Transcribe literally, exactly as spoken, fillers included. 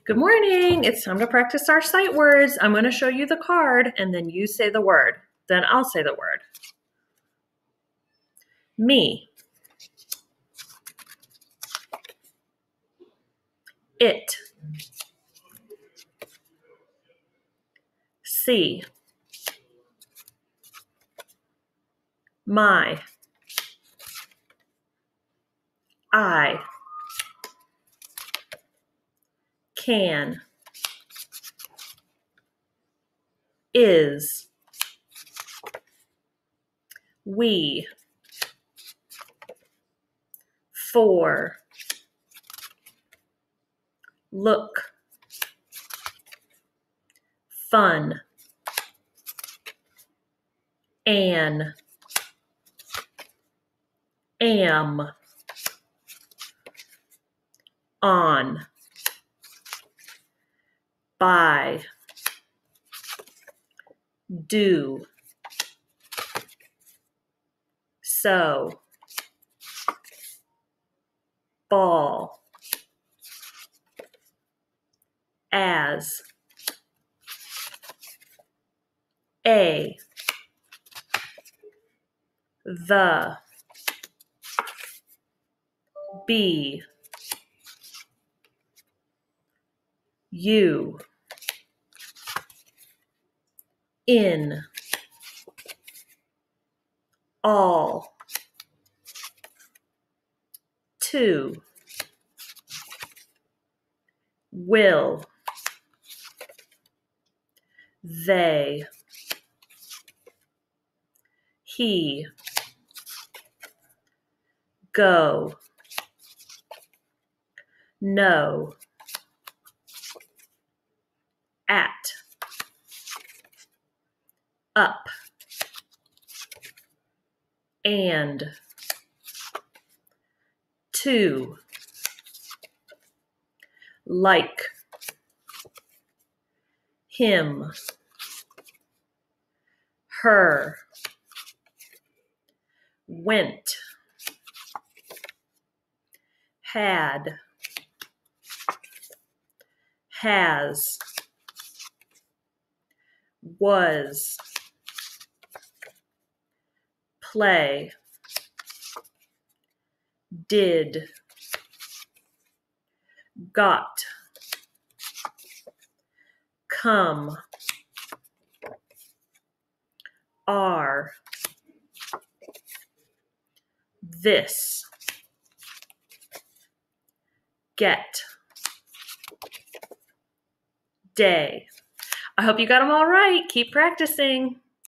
Good morning. It's time to practice our sight words. I'm going to show you the card and then you say the word. Then I'll say the word. Me. It. See. My. I. Can. Is. We. For. Look. Fun. An. Am. On. By. Do. So. Ball. As. A. The. Be. You. In. All. To. Will. They. He. Go. No. At. Up. And. To. Like. Him. Her. Went. Had. Has. Was. Play. Did. Got. Come. Are. This. Get. Day. I hope you got them all right. Keep practicing.